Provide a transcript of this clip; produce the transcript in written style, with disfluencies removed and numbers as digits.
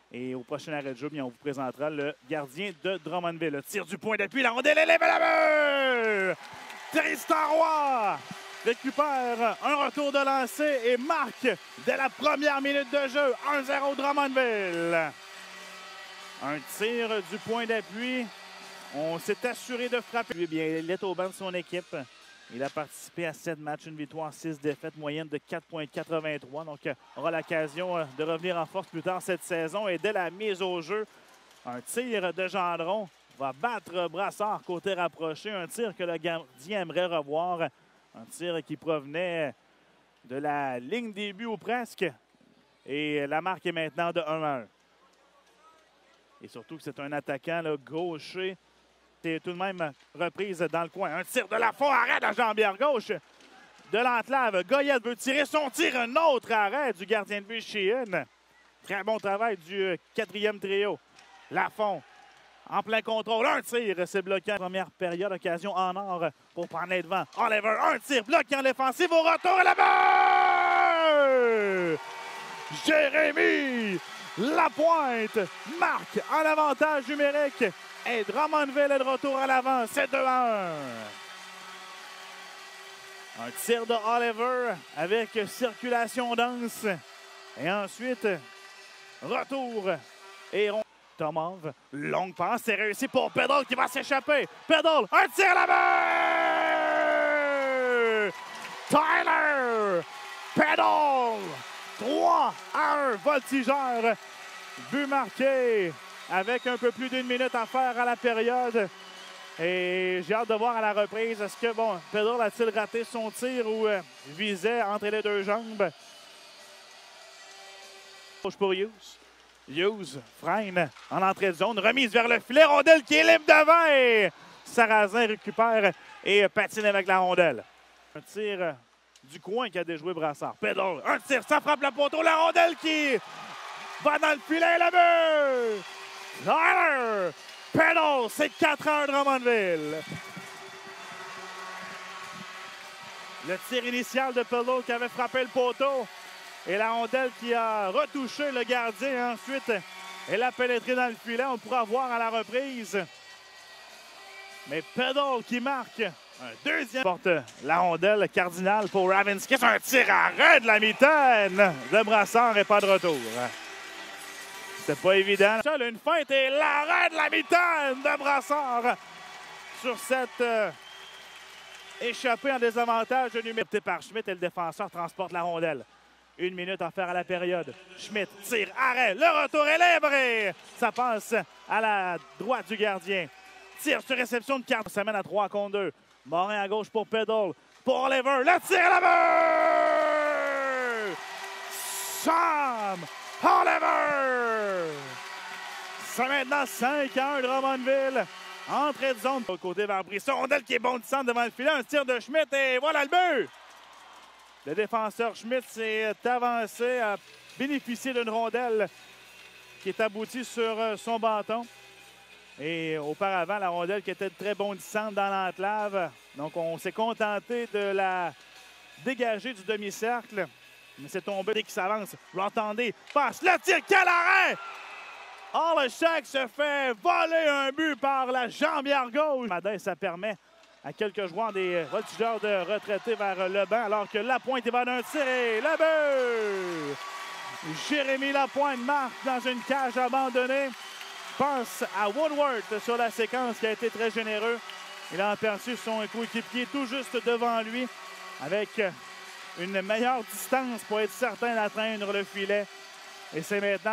Et au prochain arrêt de jeu, bien, on vous présentera le gardien de Drummondville. Le tir du point d'appui, la rondelle élève à la main! Tristan Roy récupère un retour de lancer et marque dès la première minute de jeu. 1-0 Drummondville. Un tir du point d'appui. On s'est assuré de frapper. Eh bien, il est au banc de son équipe. Il a participé à 7 matchs, une victoire, 6 défaites, moyenne de 4,83. Donc, aura l'occasion de revenir en force plus tard cette saison. Et dès la mise au jeu, un tir de Gendron va battre Brassard côté rapproché. Un tir que le gardien aimerait revoir. Un tir qui provenait de la ligne des buts ou presque. Et la marque est maintenant de 1-1. Et surtout que c'est un attaquant là, gaucher. C'est tout de même reprise dans le coin. Un tir de Lafont, arrêt de jambière gauche de l'Enclave. Goyette veut tirer son tir. Un autre arrêt du gardien de but Sheehan. Très bon travail du quatrième trio. Lafont en plein contrôle. Un tir, c'est bloqué. Première période, occasion en or pour prendre les devants. Oliver, un tir bloqué en défensive. Au retour à la main! Jérémy Lapointe marque en avantage numérique. Et Drummondville est de retour à l'avant. C'est 2-1. Un tir de Oliver avec circulation dense. Et ensuite, retour. Et Tomov, longue passe. C'est réussi pour Peddle qui va s'échapper. Peddle, un tir à la main! Tyler Peddle. 3-1. Voltigeur. But marqué. Avec un peu plus d'une minute à faire à la période. Et j'ai hâte de voir à la reprise. Est-ce que, bon, Peddle a-t-il raté son tir ou visait entre les deux jambes? Pour Hughes. Hughes freine en entrée de zone. Remise vers le filet. Rondelle qui est libre devant. Et Sarrazin récupère et patine avec la rondelle. Un tir du coin qui a déjoué Brassard. Peddle, un tir, ça frappe le poteau. La rondelle qui va dans le filet. Le but! Tyler Peddle, c'est 4-1 Drummondville. Le tir initial de Peddle qui avait frappé le poteau. Et la rondelle qui a retouché le gardien. Ensuite, elle a pénétré dans le filet. On pourra voir à la reprise. Mais Peddle qui marque un deuxième. Porte la rondelle cardinale pour Ravinsky. C'est un tir arrêt de la mitaine de Brassard et pas de retour. C'est pas évident. Seul une feinte et l'arrêt de la mitaine de Brassard sur cette échappée en désavantage numérique par Schmidt et le défenseur transporte la rondelle. 1 minute à faire à la période. Schmidt tire, arrêt, le retour est libre et ça passe à la droite du gardien. Tire sur réception de carte. Ça mène à 3 contre 2. Morin à gauche pour Peddle. Pour Oliver, le tir à la main! Sam Oliver! C'est maintenant 5-1 Drummondville. Entrée de zone. Côté vers Brisson. Rondelle qui est bondissante devant le filet. Un tir de Schmidt et voilà le but! Le défenseur Schmidt s'est avancé, a bénéficié d'une rondelle qui est aboutie sur son bâton. Et auparavant, la rondelle qui était très bondissante dans l'enclave. Donc, on s'est contenté de la dégager du demi-cercle. Mais c'est tombé dès qu'il s'avance. Vous l'entendez? Passe le tir. Quel arrêt! Orlechek se fait voler un but par la jambière gauche. Ça permet à quelques joueurs des Voltigeurs de retraiter vers le banc alors que Lapointe va d'un tir et le but! Jérémy Lapointe marque dans une cage abandonnée. Passe à Woodward sur la séquence qui a été très généreux. Il a aperçu son coéquipier tout juste devant lui avec une meilleure distance pour être certain d'atteindre le filet. Et c'est maintenant